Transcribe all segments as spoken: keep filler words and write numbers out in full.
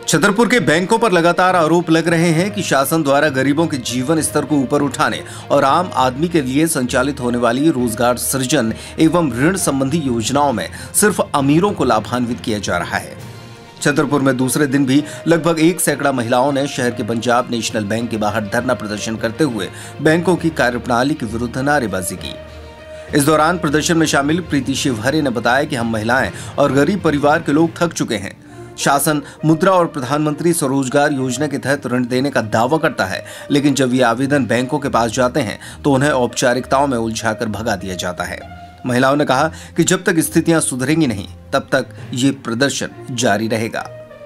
छतरपुर के बैंकों पर लगातार आरोप लग रहे हैं कि शासन द्वारा गरीबों के जीवन स्तर को ऊपर उठाने और आम आदमी के लिए संचालित होने वाली रोजगार सृजन एवं ऋण संबंधी योजनाओं में सिर्फ अमीरों को लाभान्वित किया जा रहा है। छतरपुर में दूसरे दिन भी लगभग एक सैकड़ा महिलाओं ने शहर के पंजाब नेशनल बैंक के बाहर धरना प्रदर्शन करते हुए बैंकों की कार्यप्रणाली के विरुद्ध नारेबाजी की। इस दौरान प्रदर्शन में शामिल प्रीति शिवहरे ने बताया कि हम महिलाएं और गरीब परिवार के लोग थक चुके हैं। शासन मुद्रा और प्रधानमंत्री स्वरोजगार योजना के तहत ऋण देने का दावा करता है, लेकिन जब ये आवेदन बैंकों के पास जाते हैं तो उन्हें औपचारिकताओं में उलझाकर भगा दिया जाता है। महिलाओं ने कहा कि जब तक स्थितियां सुधरेंगी नहीं तब तक ये प्रदर्शन जारी रहेगा।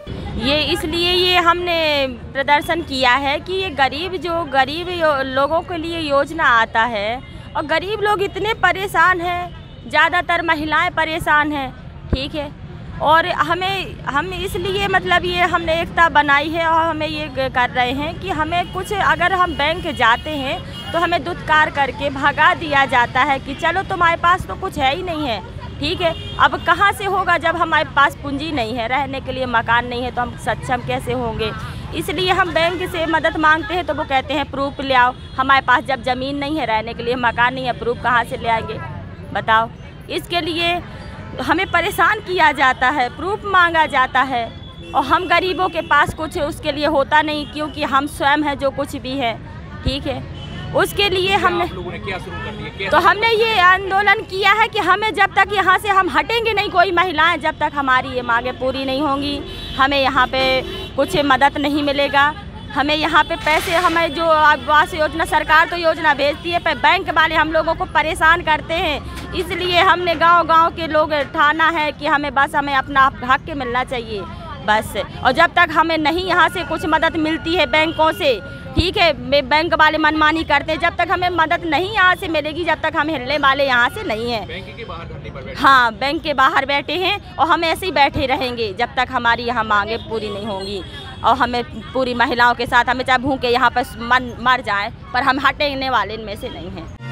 ये इसलिए ये हमने प्रदर्शन किया है कि ये गरीब जो गरीब लोगों के लिए योजना आता है और गरीब लोग इतने परेशान हैं, ज़्यादातर महिलाएं परेशान हैं, ठीक है। और हमें हम इसलिए मतलब ये हमने एकता बनाई है और हमें ये कर रहे हैं कि हमें कुछ अगर हम बैंक जाते हैं तो हमें दुत्कार करके भगा दिया जाता है कि चलो तुम्हारे पास तो कुछ है ही नहीं है, ठीक है। अब कहाँ से होगा जब हमारे पास पूंजी नहीं है, रहने के लिए मकान नहीं है तो हम सक्षम कैसे होंगे। इसलिए हम बैंक से मदद मांगते हैं तो वो कहते हैं प्रूफ ले आओ। हमारे पास जब ज़मीन नहीं है, रहने के लिए मकान नहीं है, प्रूफ कहाँ से ले आएंगे बताओ। इसके लिए हमें परेशान किया जाता है, प्रूफ मांगा जाता है और हम गरीबों के पास कुछ उसके लिए होता नहीं, क्योंकि हम स्वयं हैं जो कुछ भी है, ठीक है। उसके लिए हमने क्या शुरू कर दिया? तो हमने ये आंदोलन किया है कि हमें जब तक यहाँ से हम हटेंगे नहीं कोई महिलाएं, जब तक हमारी ये मांगें पूरी नहीं होंगी, हमें यहाँ पे कुछ मदद नहीं मिलेगा। हमें यहाँ पे पैसे, हमें जो आवास योजना सरकार तो योजना भेजती है, पर बैंक वाले हम लोगों को परेशान करते हैं। इसलिए हमने गांव-गांव के लोग ठाना है कि हमें बस हमें अपना हक मिलना चाहिए बस। और जब तक हमें नहीं यहाँ से कुछ मदद मिलती है बैंकों से, ठीक है, बैंक वाले मनमानी करते हैं, जब तक हमें मदद नहीं यहाँ से मिलेगी, जब तक हम हिलने वाले यहाँ से नहीं हैं। बैंक के बाहर धरने पर बैठे, हाँ बैंक के बाहर बैठे हैं और हम ऐसे ही बैठे रहेंगे जब तक हमारी यहाँ मांगे पूरी नहीं होंगी। और हमें पूरी महिलाओं के साथ हमें चाहे भूखे यहाँ पर मर जाए, पर हम हटने वाले इनमें से नहीं हैं।